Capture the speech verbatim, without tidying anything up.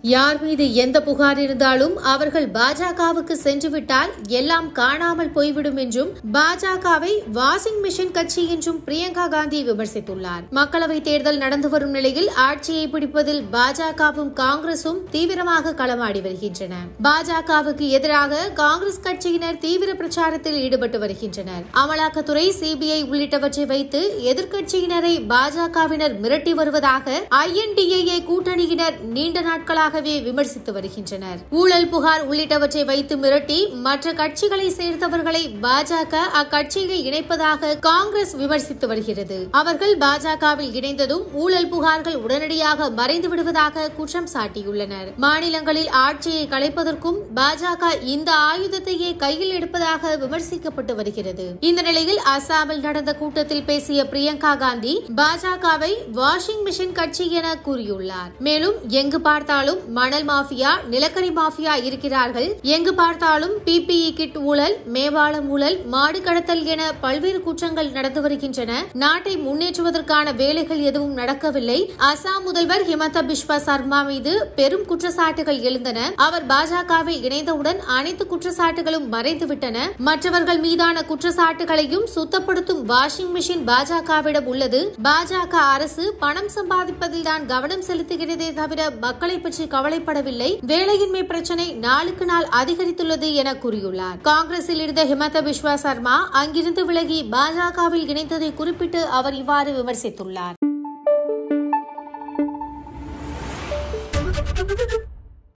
யார் மீது எந்த புகார் இருந்தாலும் அவர்கள் பாஜகவுக்கு சென்றுவிட்டால் எல்லாம் காணாமல் போய்விடும் என்றும் பாஜகவை வாஷிங் மிஷின் கட்சி என்றும் பிரியங்கா காந்தி விமர்சித்துள்ளார். மக்களவைத் தேர்தல் நடந்து வரும் நிலையில் ஆட்சியை பிடிப்பதில் பாஜகவும் காங்கிரசும் தீவிரமாக களமாடி வருகின்றன. பாஜகவுக்கு எதிராக காங்கிரஸ் கட்சியினர் தீவிர பிரச்சாரத்தில் ஈடுபட்டு வருகின்றனர். அமலாக்கத்துறை, சிபிஐ உள்ளிட்டவற்றை வைத்து எதிர்க்கட்சியினரை பாஜகவினர் மிரட்டி வருவதாக ஐ என் டி ஏ கூட்டணியினர் நீண்ட நாட்களாக விமர்சித்து வருகின்றனர். ஊழல் புகார் உள்ளிட்டவற்றை வைத்து மிரட்டி மற்ற கட்சிகளை சேர்ந்தவர்களை பாஜக அக்கட்சியில் இணைப்பதாக காங்கிரஸ் விமர்சித்து வருகிறது. அவர்கள் பாஜகவில் இணைந்ததும் ஊழல் புகார்கள் உடனடியாக மறைந்து விடுவதாக குற்றம் சாட்டியுள்ளனர். மாநிலங்களில் ஆட்சியை கலைப்பதற்கும் பாஜக இந்த ஆயுதத்தையே கையில் எடுப்பதாக விமர்சிக்கப்பட்டு வருகிறது. இந்த நிலையில் அசாமில் நடந்த கூட்டத்தில் பேசிய பிரியங்கா காந்தி பாஜகவை வாஷிங் மிஷின் கட்சி என கூறியுள்ளார். மேலும் எங்கு பார்த்தாலும் மணல் மாஃபியா, நிலக்கரி மாஃபியா இருக்கிறார்கள். எங்கு பார்த்தாலும் பி பி இ கிட் ஊழல், மேவாளம் ஊழல், மாடு கடத்தல் என பல்வேறு குற்றங்கள் நடந்து வருகின்றன. நாட்டை முன்னேற்றுவதற்கான வேலைகள் எதுவும் நடக்கவில்லை. அசாம் முதல்வர் ஹிமந்த பிஸ்வா சர்மா மீது பெரும் குற்றச்சாட்டுகள் எழுந்தன. அவர் பாஜகவில் இணைந்தவுடன் அனைத்து குற்றச்சாட்டுகளும் மறைந்துவிட்டன. மற்றவர்கள் மீதான குற்றச்சாட்டுகளையும் சுத்தப்படுத்தும் வாஷிங் மிஷின் பாஜகவிடம் உள்ளது. பாஜக அரசு பணம் சம்பாதிப்பதில் தான் கவனம் செலுத்துகிறதே தவிர மக்களை பற்றி கவலைப்படவில்லை. வேலையின்மை பிரச்சனை நாளுக்கு நாள் அதிகரித்துள்ளது என கூறியுள்ளார். காங்கிரஸில் இருந்த ஹிமந்த பிஸ்வா சர்மா அங்கிருந்து விலகி பாஜகவில் இணைந்ததை குறிப்பிட்டு அவர் இவ்வாறு விமர்சித்துள்ளார்.